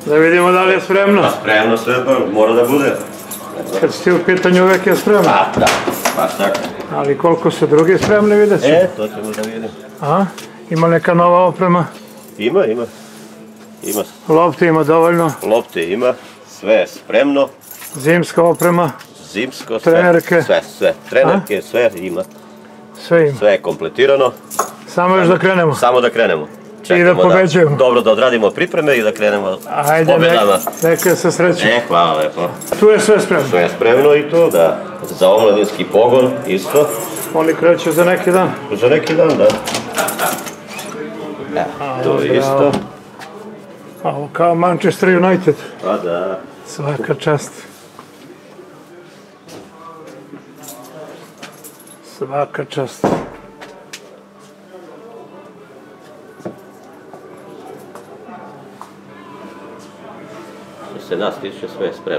Da vidimo da li je spremno. Pa spremno sve, mora da bude. Kad si ti u pitanju uvek je spremno. Pa da, baš tako. Ali koliko su drugi spremni, vidjet ćemo. To ćemo da vidimo. A? Ima neka nova oprema? Ima. Lopti ima dovoljno? Lopte ima, sve je spremno. Zimska oprema? Zimsko, sve. Trenerke? Sve. Trenerke, sve ima. Sve ima. Sve je kompletirano. Samo još da krenemo. Samo da krenemo. I da pobeđujemo. Dobro, da odradimo pripreme i da krenemo s pobedama. Neka se sreće. Hvala lepo. Tu je sve spremno. Sve je spremno i to, da. Za omladinski pogon isto. Oni kreću za neki dan. Za neki dan, da. To je isto. Ovo kao Manchester United. Pa da. Svaka čast. Svaka čast. Što se nas tiče, sve je spremno.